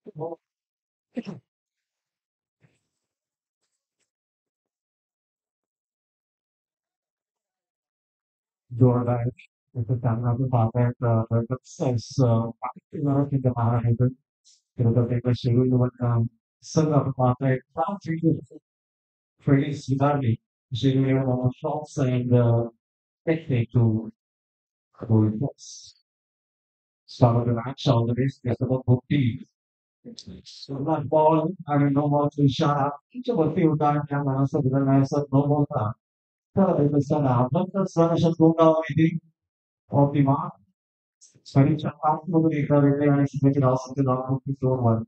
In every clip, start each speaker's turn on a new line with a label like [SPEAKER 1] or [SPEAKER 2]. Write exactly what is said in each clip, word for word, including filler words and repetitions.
[SPEAKER 1] Jordan, itu karena aku pakai ke Texas, particular in the Manhattan, you know, the paper show you what um, some of pakai country pretty similarly, so you know, shops and uh, technique to avoid this. Some of the match on the list is about fifty. So not ball, I don't know how to shut up. Each of a few times, I'm going to say, I said, no more time. Tell me the sun out, but the sun is a good of the mark. Study check out to the data and submit it also to the output to one.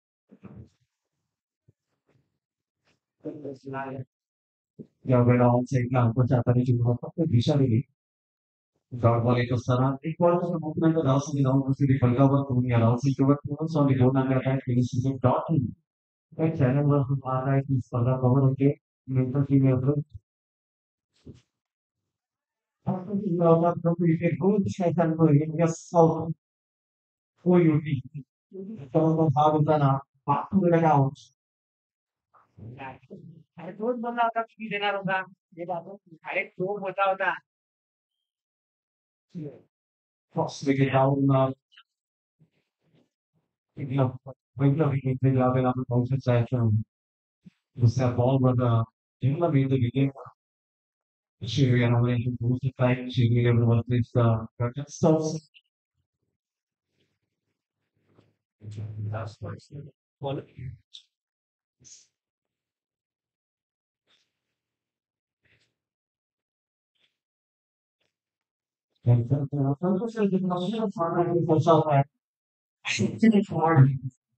[SPEAKER 1] Yeah, when all say now, what's happening to the visually. God will it sana. Equal to the movement of also the down to the Pagava to the also to what was on the road and the attack is the dot. That channel was the Mara is for the cover okay. Mental female. After the love of the good second going, yes, so for you. So, how to back to the house. अरे तोच बोलला होता की देणार होता. हे बाबा अरे तो बोलला होता. Possibly down uh, you know, regularly they love it on the opposite side from the ball with the you know the beginning she ran away to boost the fight she made everyone this uh so that's what and the purpose of the national farming was all that actually farming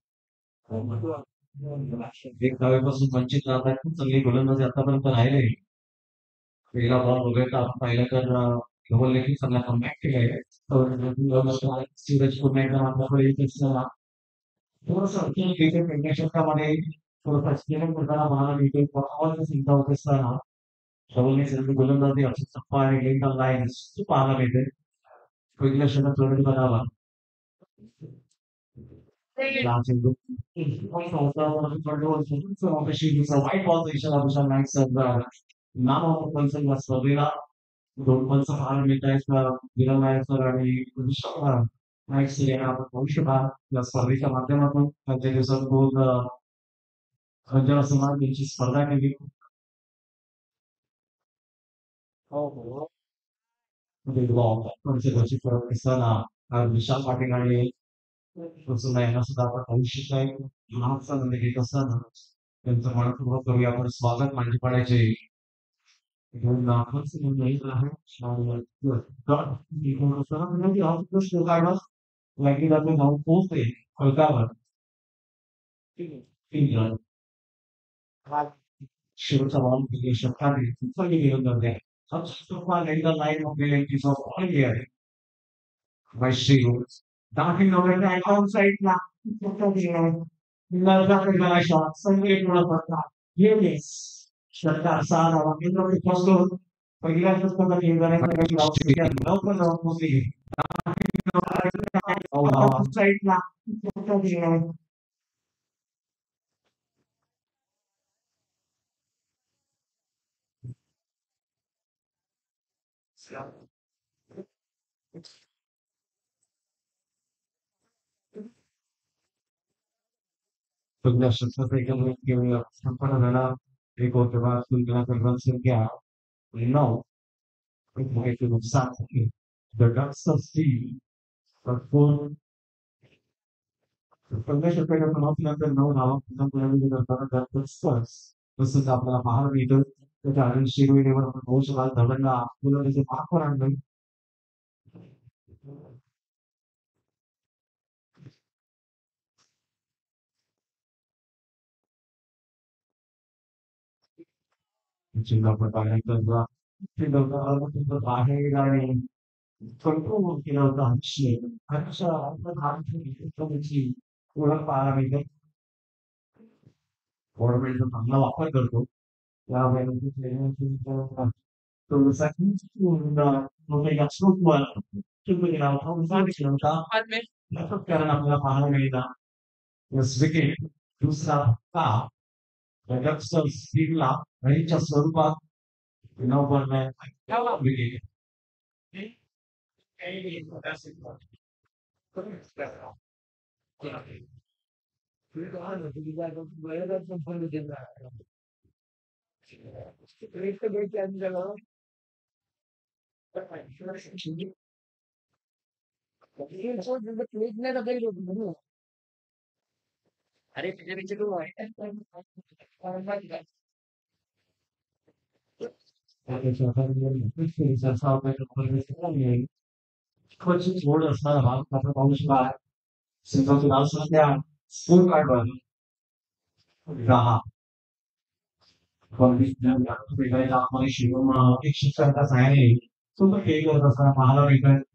[SPEAKER 1] एक दहावीपासून वंचित राहत आहेत खूप चांगली गोलंदाजी आतापर्यंत राहिले पहिला ball वगैरे आपण पाहिलं तर धवलने ही चांगला कमबॅक केलाय तर सूरज पुन्हा एकदा आपल्याकडे येत असताना थोडंसं क्रिकेट इंडिया क्षेत्रामध्ये थोडंसं एक्सपेरिमेंट करताना मला क्रिकेट परफॉर्मन्स चिंता होत असताना धवलने सगळी गोलंदाजी अशी चप्पा आणि गेंदा लाईन पाहायला मिळते पहिल्या क्षणात जोडणी बनावा Latin. So she was a white position of the nights of the none of the person was Savila, don't want to harm me guys, Villa आणि nights या भविष्यकाळ या स्पर्धेच्या माध्यमातून त्यांच्या दिवसात दोन खंजर समाज यांची स्पर्धा केली पंचवर्षी फरक असताना विशाल पाटील आणि तसं नाही सुद्धा आपण भविष्याचा एक लहानसा निर्णय घेत असताना त्यांचं मनपूर्वक करूया आपण स्वागत मांडी पाडायचे घेऊन दाखवायचं निर्णय आहे काढलं लाईटी जातो जाऊन पोहोचते फलकावर शेवटचा बॉल दिली शतकाने चुकली घेऊन जाते Subsequently, the line of villages of all year by shields. Darting over the outside now. Nagkakagala siya sa ngayong mga bata. Yes. Shaka sana ang ito rin posto. Pag ilan sa mga tingnan ng mga outside, no pa no po si. Outside na. Pag nasa sa tingnan yung ang panagana, ikaw diba, kung ginagawa sa kaya, no, kung makikita sa akin, the guts of sea, but for Pagka pwede mo natin no hawak ng planning ng talaga first. Gusto sa आपल्याला पाहायला मिळतं त्याच्या कारण शिरोईवर आपण पाहू शकाल धवलला मुलं त्याचे पाकवर आणलं जिल्हा पटायला ते लोक बाहेर आणि कंट्रोल केला होता हर्षी हर्ष आपलं भारताची ओळख पाहायला मिळते गव्हर्नमेंटचा चांगला वापर करतो त्यावेळेला तो second moving up smooth one to bring out how much कारण आपल्याला पाहायला मिळतात was wicked, दुसरा का Webster Stilla, Range Surpa, you know, one man, how wicked. That's it. Coaches told us not about the promotion by since two thousand yeah, school card one. Raha. From this time, we got a money shima, extra as I need. So the cake was a Mahala return.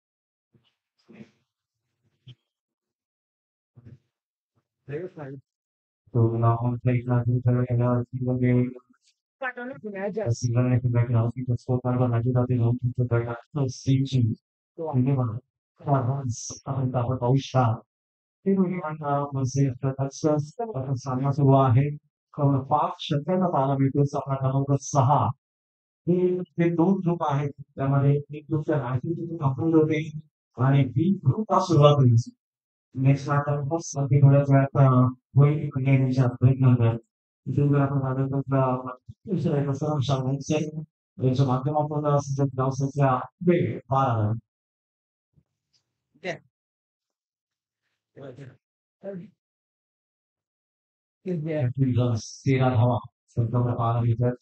[SPEAKER 1] So now on play nothing to the other single game. A single like back now, the score card was ninety thousand home to the national stage. Never. Once, I'm the Bausha. Tinulungan masih terkasih sama sebuah kalau पाच शतकाचा पालाभितो आपला क्रमांक सहा हे ते दोन group आहेत त्यामध्ये एक ग्रुप राजनीती कंपनी होते आणि बी ग्रुप हा सुरुवात होईल नेक्स्ट आता फर्स्ट अगदी थोड्याच वेळात होईल इंडियाच्या नंतर इथून जर आपण माझं तर कसं सांगायचं याच्या माध्यमातून सध्या व्यवसायाच्या वेळ बारा तेरा धावा संपूर्ण पालाभितर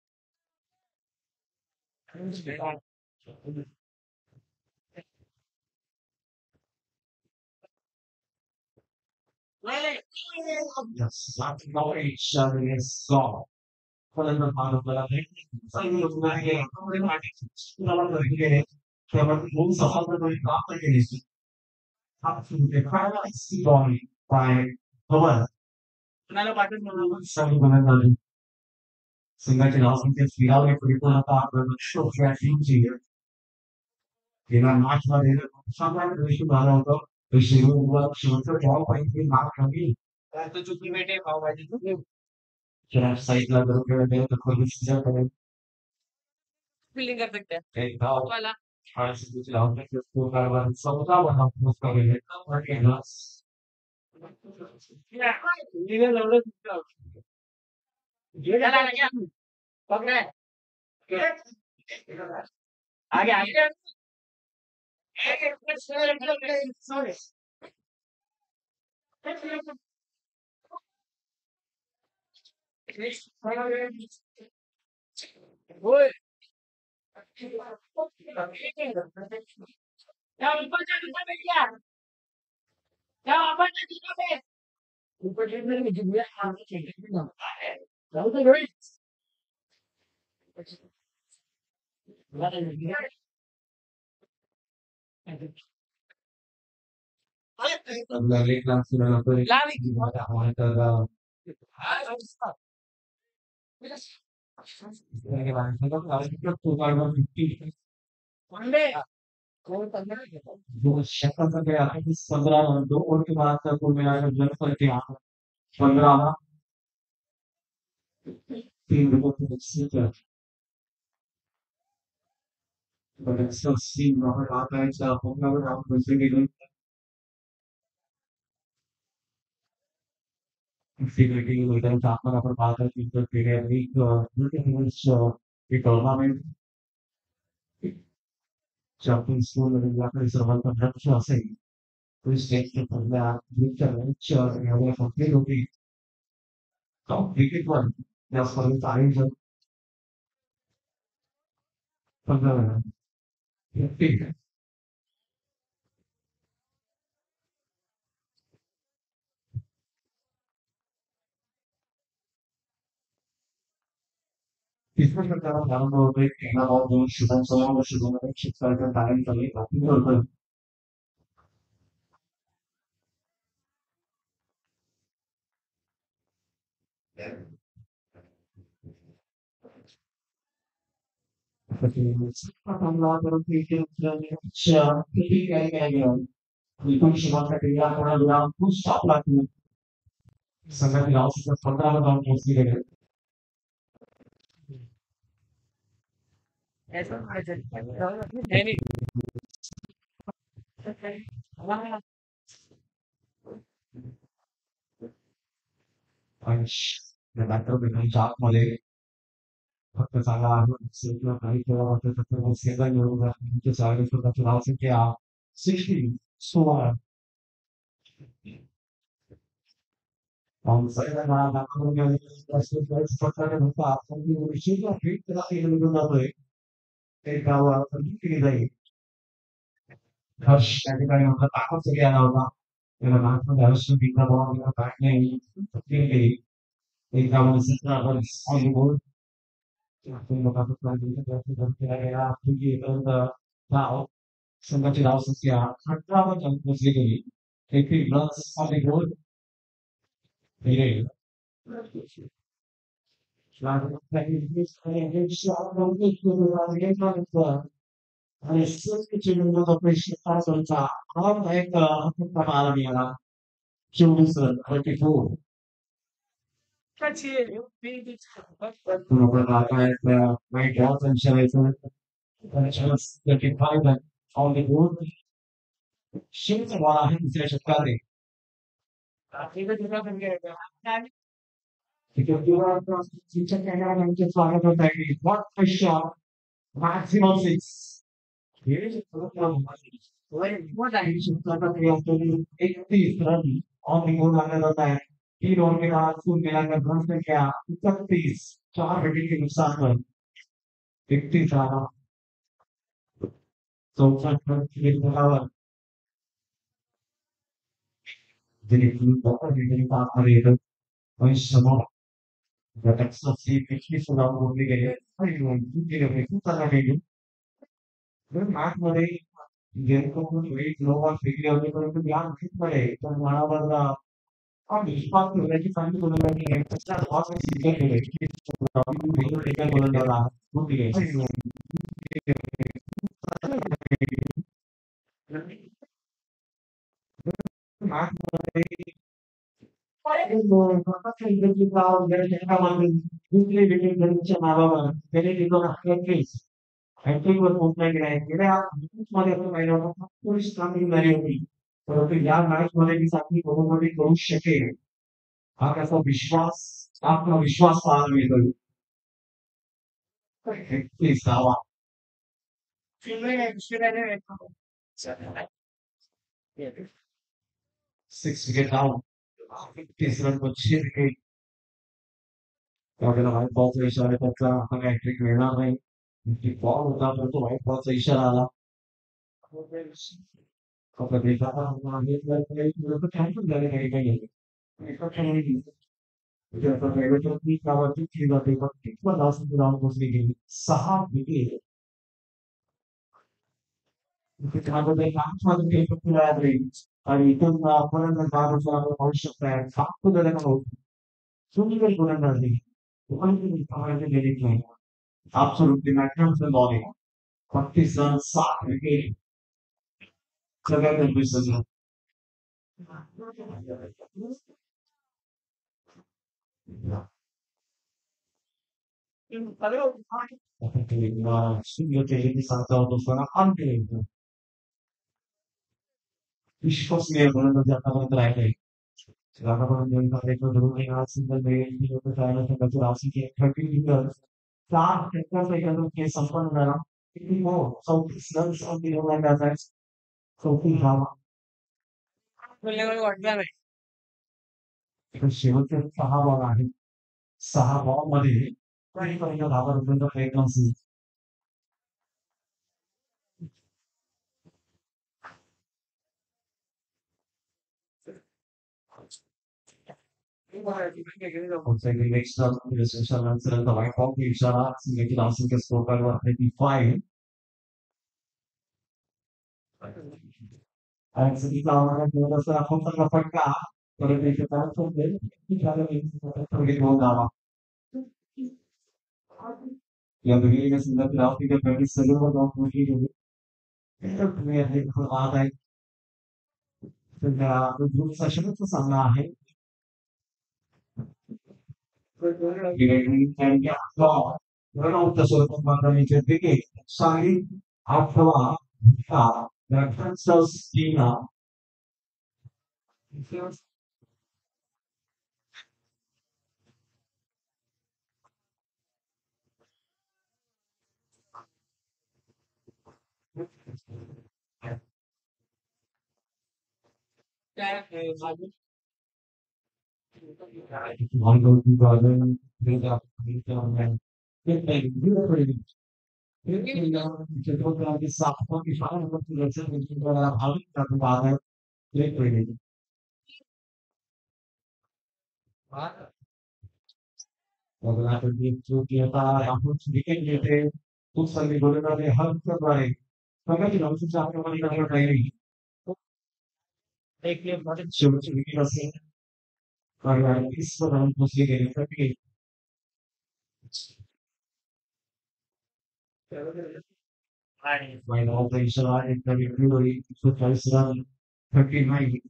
[SPEAKER 1] Yes, not knowledge is God. Kolejna pana zajmuje temat umum zasadne do praktyki jest absolutnie fajna i stoi by Howard. Sami komentarze. Słuchajcie, na osnowie chwilowej polityka tak, що вже інші. І на наш народ саме вищу народу, вищу увагу, що це жовтий наш країн. Це тут не веде паваді. Через сайт ला जर वेळ तर खोलीची जागा फिलिंग कर सकते हैं एक गांव वाला हाँ सिटी लाउंज में इसको कारवां समझा बना उसका भी है और ये ग्लास ये लौड़े ये चला गया पकड़े आगे आगे एक एक मिनट सॉरी ओए क्या ऊपर जा ऊपर बैठ गया क्या ऊपर जा ऊपर बैठ ऊपर चढ़ने में जिम्मेदार आगे चाहिए ना जाओ तो भाई अगले क्लास में ना तो हमारे तरह इसके बाद में तो क्लास में तो बार-बार फिफ्टी जो शक्ल का गया है इस पंद्रह दो और के बाद तक को मिला कर जन पर के आप पंद्रह तीन लोगों को सीट है बट इसका सीन वहाँ आता है चाहे हम लोग आप दूसरे के लिए सिक्योरिटी के लिए तो आप लोग अपन बात है कि तो फिर एक एक एक tournament Jumping school and after someone from that crossing, which takes the from that with the lecture and away from the movie. Complicated one. That's for the time from the big. इसमें मैं कह रहा हूँ कि कहना और जो शुभम समारोह में शुभम में शिफ्ट करके टाइम चले काफी और हम लोग अगर क्रिकेट खेलने अच्छा क्रिकेट क्या क्या क्या बिल्कुल शुभम का टीम थोड़ा थोड़ा कुछ स्टॉप लाती है संघातील आवश्यक पंधरा धावा पोहोचली गेले. पंच नंतर बेटांच्या आतमध्ये फक्त चांगला आहे काही केला वाटत तर सेवा निवडून स्वतःची धावसंख्या सिक्स्टी सोळा पावसाळ्याला ना दाखवून प्रकारे होता आपण विषयला भेट त्याला केलं जातोय ते गाव केली जाईल हर्ष त्या ठिकाणी होता ताकद सगळी आला होता त्याला महात्मा हर्ष बिंदा बाबा बॅट नाही केली एक गावाने सतरा आपण हॉलीवूड आपण लोकांचा प्लॅन केला गेला पर्यंत नाव संघाची धावसंख्या अठरावर जाऊन पोहोचली गेली एकही रन्स हॉलीवूड Mireille. आणि सुरुवातीच्या पैशाचा हा एक प्रमाण मिळाला चोवीस run twenty four my God and Shalaton and just thirty-five and on the board she's a while in the Shakari. Because you are across the teacher and just one of the what a shot maximum six. Here is a problem. What I should probably eighty run on the moon under that. He don't get out soon, get out of the gap. thirties. चार wicket के नुकसान पर इकतीस run चौसठ run के बराबर जिन्हें बहुत wicket pass कर रहे थे वही समय जब तक सबसे पिछली सुधार होने के लिए हर लोग दूसरे लोग को पता नहीं फिर मैच में गेम को कुछ वेट लो और फिर होने पर तो ध्यान ठीक पड़े तो हमारा बंदा और विश्वास हो रहा है कि फाइनल होने वाली है अच्छा बहुत में सीजन है कि अभी भी नहीं लेकर बोलने वाला वो भी है मैच में दूसरे विकेट गलिंच्या नावावर त्याने दिलं हॅट्रिक हॅट्रिकवर पोहोचला गेला आहे गेल्या मध्ये आपण पाहिलं होतं थोडीशी कामगिरी झाली होती परंतु या मॅच मध्ये मी साथी बहुमती करू शकेल हा त्याचा विश्वास आत्मविश्वास पाहायला मिळतो एकतीस धावा सिक्स विकेट डाउन एकतीस रन पच्चीस विकेट त्यावेळेला व्हाईट बॉलचा इशारा त्याचा हा हॅट्रिक मिळणार नाही बॉल होता परंतु व्हाईट बॉलचा इशारा आला आपल्या देशाचा कॅन्सल झाले काही काही नावाची केली जाते पण असं राऊंड पोचली गेली सहा विकेट त्यामध्ये आठमध्ये आणि इथून आपण पाहू शकताय सात होत सुंदर गोलंदाजी गेली नाही absolutely magnificent bowling. छत्तीस रन सात विकेट सगळ्यात विसरलं विश्वसनीय गोलंदाजी आतापर्यंत राहिले आतापर्यंत धरून आज सिंगल संघाची राशी थर्टी चार टक्क्याचा संपन्न झाला किती हो चौतीस रन्स गोलंदाज चौतीस धावा शेवटचे सहा बॉल आहेत सहा बॉल मध्ये पर्यंत धावा रुपयांचा प्रयत्न असेल next up is Shannon the white ball lead shot to make it also get scored by one fifty-five. And so he's all right with us from the Faka, but if it's a for them, he got to get one down. Yeah, the game is in the playoff, the very silver of what he did. We are here for all that. The group session is a Direttamente no, una sotto pandemiche perché sai a trovare la terza stima quando ti vado veda perché c'è proprio anche sappo che fa una continuazione di la vita trovare le quelle Guardate di proprietà, appunto di che niente, tu stai volevate anche fare, magari non si sa come dire magari, e che faccio ci dico sì, magari questo non così che perché ma in volta di salare per il più di tutta la strada, perché mai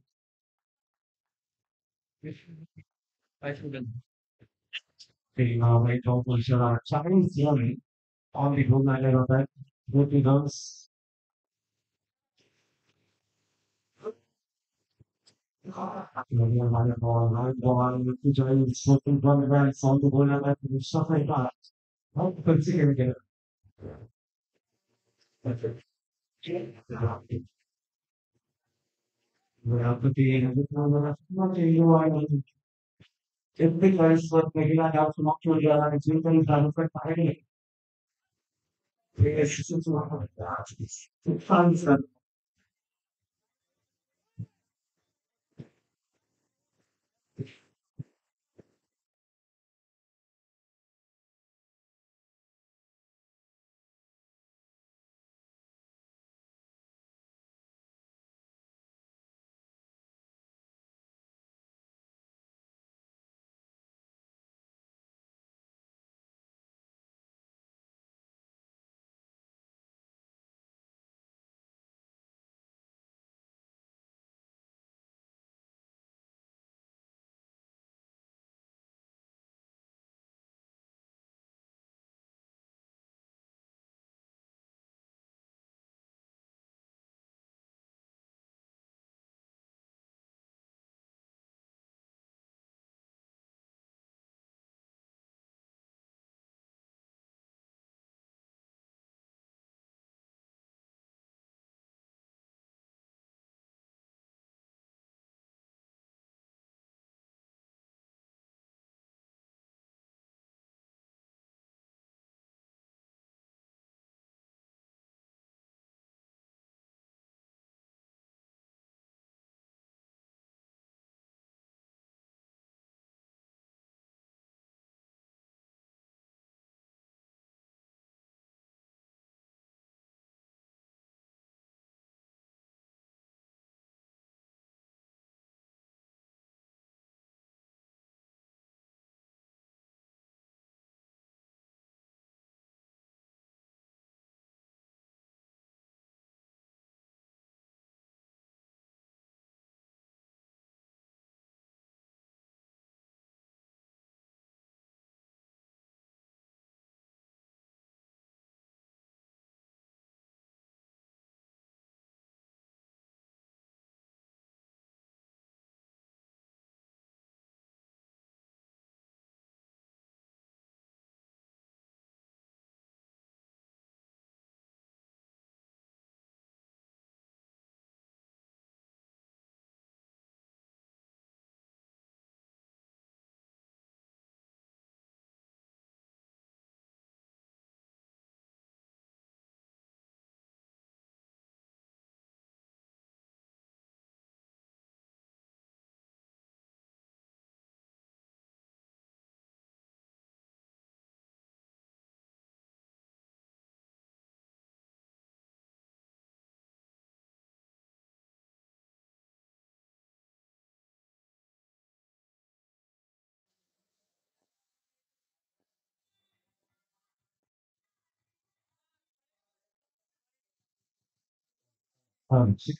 [SPEAKER 1] prima mai dopo il salare, sai insieme, ogni giorno le robe, tutti dos non male buono, buono, tu già il sotto il buon bel soldo buona mettere il sopra i pazzi. Non pensi che Volevate dire, non ti vuoi e poi questo che la causa non può girare in per fare e si sono portati. Fanza anzi,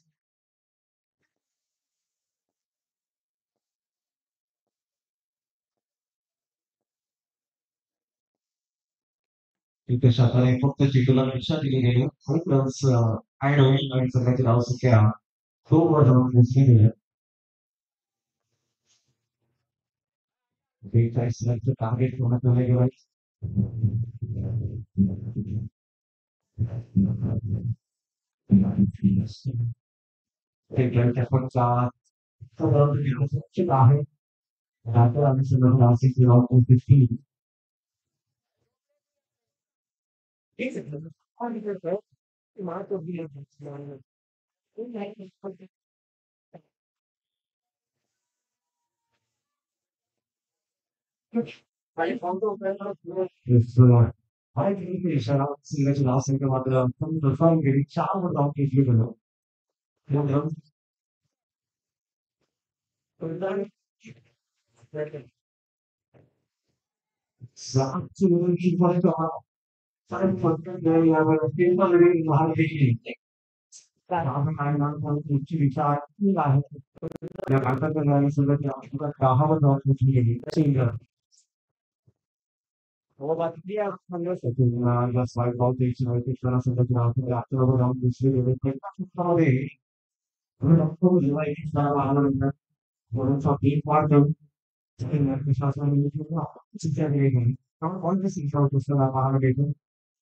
[SPEAKER 1] तिथे शाखाने फक्त चेतूला परीक्षा दिली गेली आणि plus I नवीन नवीन सगळ्याची नाव संख्या तो वर जाऊन पोहोचली गेली बेचाळीस लाखचं टार्गेट पूर्ण केलं गेलं ते त्यांच्या पुढचा सुरक्षित आहे रात्र आम्ही सगळं नाशिक किंवा fifty I think we shall not see that last thing about the from the phone getting showered off if you know. You know, so to keep on the time for the have a people living in hard digging. I'm not going to recharge. I have the other so that you have a lot of singer. वो बात नहीं आप समझ सकते हैं ना बस white ball देखना है किस तरह से देखना है आपको लोग हम दूसरे लेवल पे काम करें हम आपको जो है इस तरह मालूम है वो सब एक बार जब के साथ में मिलकर ना सीखा करेंगे हम कौन से सीखा हो दूसरा मालूम है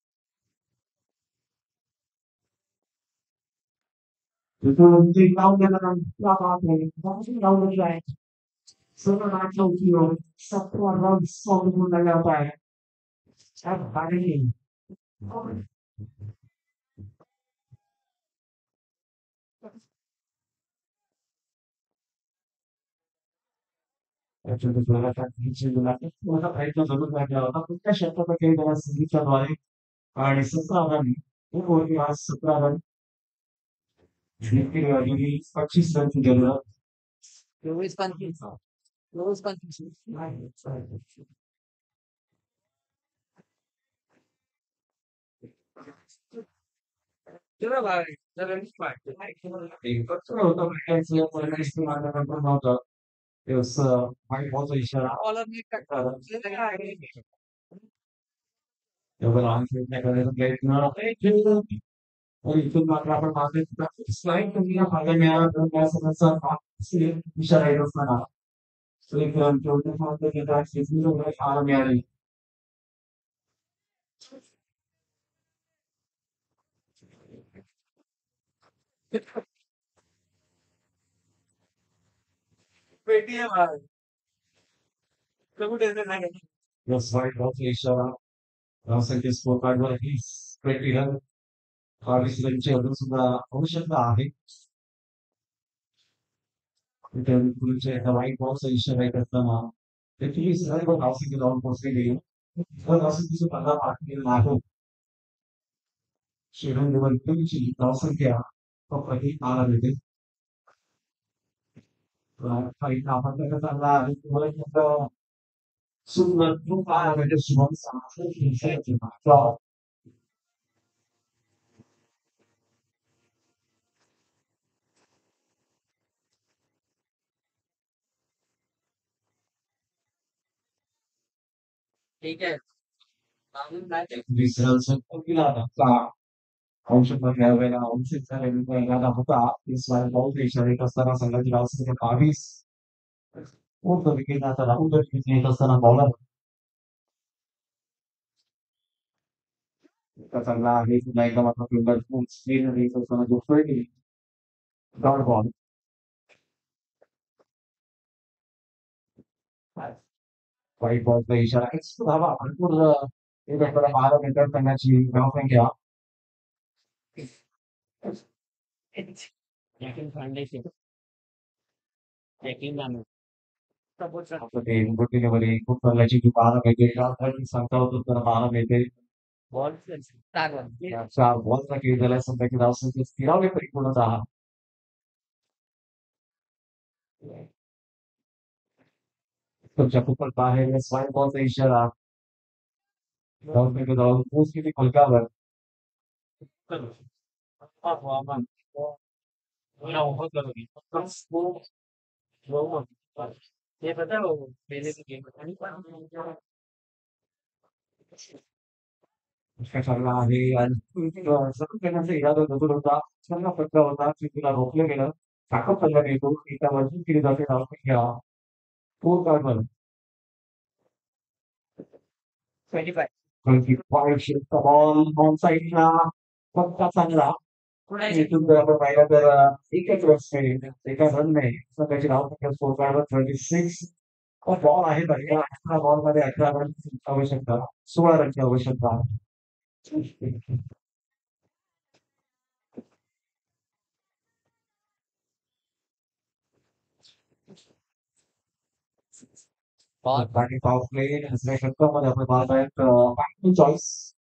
[SPEAKER 1] तो मुझे काम करना क्या बात है बहुत सी काम हो जाए सुबह रात को की हो सबको अलग सॉन्ग में लगा पाए सब भारी Facendo quella dicendo la una parecchio solo perché la tutta scelta perché della sinistra vuole fare sopravvani e poi va sopravvani scrivere di facci stanti della dove stanti dove stanti Dove vai? Dove mi fai? E questo lo devo perché se io poi mi stima da qualche modo io so mai cosa dicerà Ola mi cacca eu vou lá na casa dele não Oi, tudo uma prova fácil para slide que minha vaga minha nessa nessa se deixar aí no final. So if I'm told to find the data access to the army. Paytm आ सब डेट ना Yes, right. Okay, sure. Now, this scorecard will be pretty well. Obviously, the सुद्धा आवश्यकता आहे. Then तुमचे हवाई box इशारा करताना त्याची सर्व नाशिक जाऊन पोहोचलेली तर नाशिकची पंधरा पाठवलेली आहे शिवनिवंतुंची नावसंख्या प्रति आला काही नामांतर चांगला आहे तुम्हाला फक्त सुंदर खूप म्हणजे शुभम सांगितलं ठीक आहे विसरायचं केला औषध घ्यावेला औषध झालेला होता इस्माईल भाऊ देशाने असताना संघाची नावसंख्या बावीस ऊर्ध्व विकेताचा ऊर्ध्व विकेत येत असताना बॉलर इतका चांगला आहे पुन्हा एकदा मात्र फिल्डर स्क्रीन येत असताना जो डॉट बॉल वाईट बॉलचा इशारा एक्स्ट्रा धावा भरपूर एक आपल्याला बारा मीटर करण्याची धावसंख्या गोटीमध्ये खूप चांगल्याची ती पाहायला मिळते सांगता होतो तर पाहायला मिळते चार बॉलचा खेळ झाला सध्याची धावसंख्या स्थिरावली परिपूर्णतः तुमच्या खूपच बाहेर स्वाईट बॉलचा इशारा धावसंख्या धावून पोच किती फलकावर हवामान ये पता है वो पहले की गेम काय चालला आहे आणि सतत करण्याचा इरादा जरूर होता. चांगला फटका होता की तिला रोखलं गेलं. ताकद पडला नाही तो. एका वरती केली जाते धावपळ घ्या. फोर कार्बन पंचवीस चा बॉल ऑन साईडला फटका चांगला. इथून जर आपण पाहिलं तर अ, एकच रन एका रन नाही त्याची धावसंख्या स्कोर कार्डवर छत्तीस बॉल आहे बघा अठरा बॉल मध्ये अठरा रन आवश्यकता सोळा रनची आवश्यकता. बाकी टॉप प्ले दुसऱ्या षटकामध्ये आपण पाहत आहेत चॉईस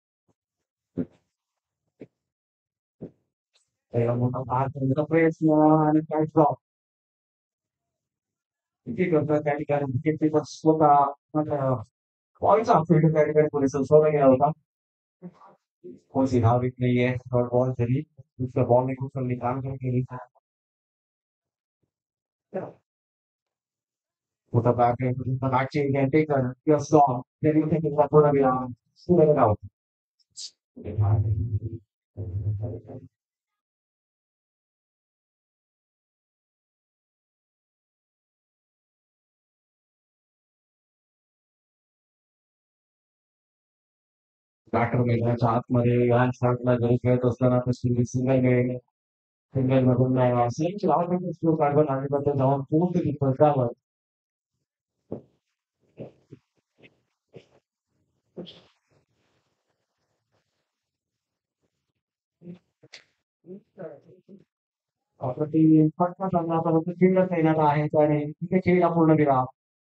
[SPEAKER 1] त्याला मोठा पाच रनचा प्रयत्न आणि काय ड्रॉप विकेट होता त्या ठिकाणी विकेट कीपर स्वतः बॉलचा फील्ड त्या ठिकाणी पोलिस स्वतः गेला होता. कोणती धाव येत नाहीये थर्ड बॉल तरी दुसऱ्या बॉलने खूप चांगली कामगिरी केली. होता back end the back chain can take a your storm then you think about what we are still it out. Batter मैदानाच्या आतमध्ये या स्टार्टला जरी खेळत असताना तर सिंगल सिंगल मिळेल सिंगल मधून नाही असेल लावून स्लो काढून आणि बद्दल जाऊन पूर्ण फटकावर प्रति फटका चांगला परंतु खेळच येणार आहे आणि तिथे खेळ पूर्ण केला.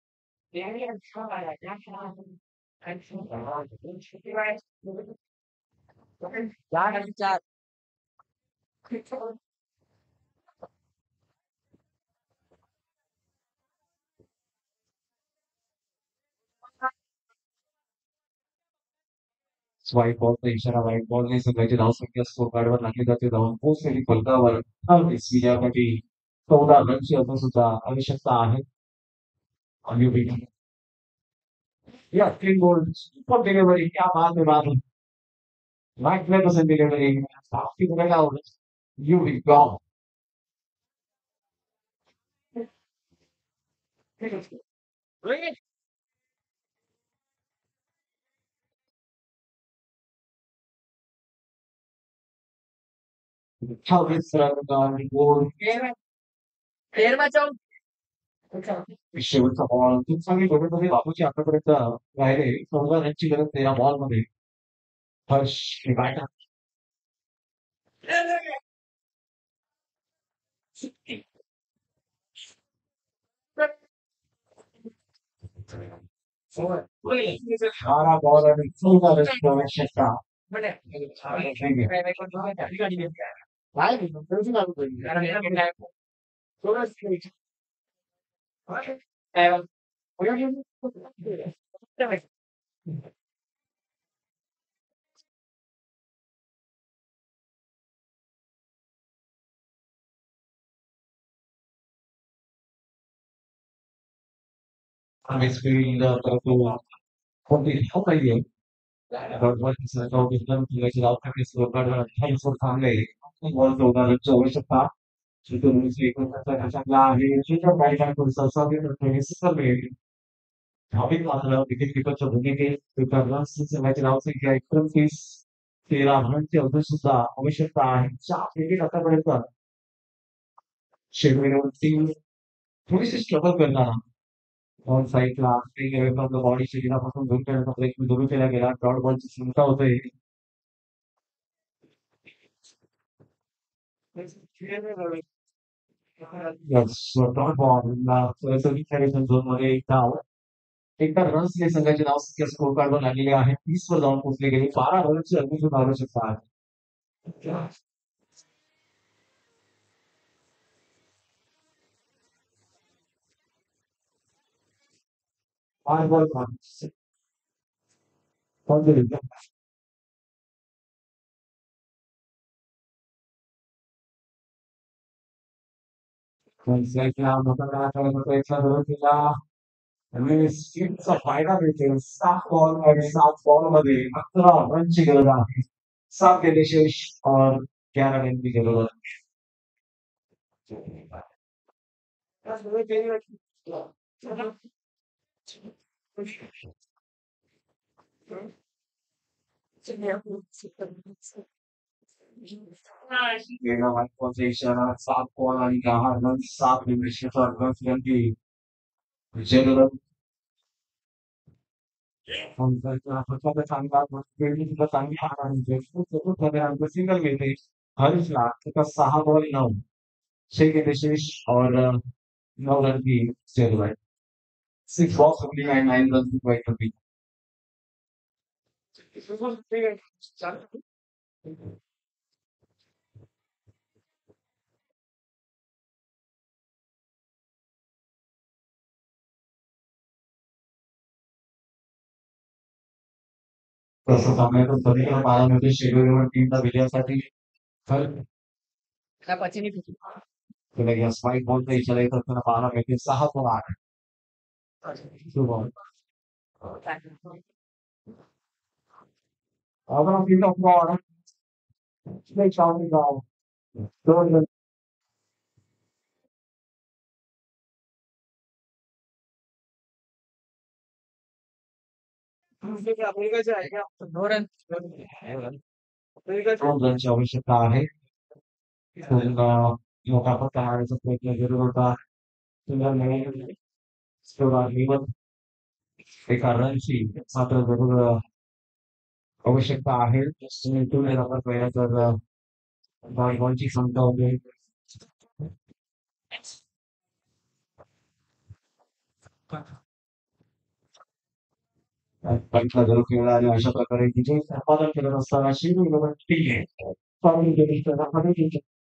[SPEAKER 1] व्हाईट बॉलचा इशारा व्हाईट बॉलने संघाची धावसंख्या स्कोर कार्डवर लागली जाते धावून पोहोचलेली फलकावर विजयासाठी चौदा रनची अजून सुद्धा आवश्यकता आहे. आणि या तीन गोल सुपर डिलिव्हरी क्या बात है बात magnificent delivery something well out you will go how this run goal शेवटचा बॉल खूप चांगली गोलंदाजी बाबूची आतापर्यंत राहिले चौदा रनची गरज तेरा बॉल मध्ये हर्ष बॅटर बारा बॉल आणि चौदा रनची आवश्यकता. Midfield uh, कोणती धाव पाहिजे अठ्ठावीस वर थांबले बॉल चौदा रनची आवश्यकता. चांगला आहे भाविक मात्र विकेट किपरच्या भूमिकेत रन्सची धावसंख्या एकोणतीस तेरा रनची अजून सुद्धा आवश्यकता आहे चार विकेट आतापर्यंत शेवटची थोडीशी स्ट्रगल करणार ऑन साईडला बॉडी शरीरापासून दूर करण्याचा प्रयत्न सुरू केला गेला डॉट बॉलची चिंता होते. डॉट बॉल झोन मध्ये एक धाव एकदा रन्सने संघाचे नाव स्कोर कार्डवर लागलेले आहे तीस वर जाऊन पोहोचले गेले बारा रनची अजून सुद्धा आवश्यकता आहे. पाच बॉल प्रयत्न केला आणि स्किपचा फायदा मिळतो सात बॉल आणि सात बॉल मध्ये अकरा रनची गरज आहे. सात गेले शेष और ग्यारह रन की जरूरत गेला वन पोझिशन सात बॉल आणि दहा रन सात गेले शेष और दस रन की जरूरत हम स्वतः चांगला फील्डिंग सुद्धा चांगली आहे आमचं सिंगल घेते हरीशला त्याचा सहा बॉल नऊ छह गेले शेष और नौ रन की जरूरत six box only and nine run की तसं सांगायचं तरी बारामध्ये शेड्यूलवर टीमला विजयासाठी तर तुला या स्पाईक बॉलचा इशारा येत असताना बारा पैकी सहा पण आठ बॉल आपण तिथं बॉल चावणी गाव दोन रन दोन रनची आवश्यकता आहे लोकांना टाळायचा प्रयत्न करत होता सुंदर नाही स्कोर एका रनची मात्र जरूर आवश्यकता आहे तुम्ही आपण पहिला तर बॉलची क्षमता होते पंचला जरूर खेळला आणि अशा प्रकारे तिचे संपादन करत असताना शिव ठीक आहे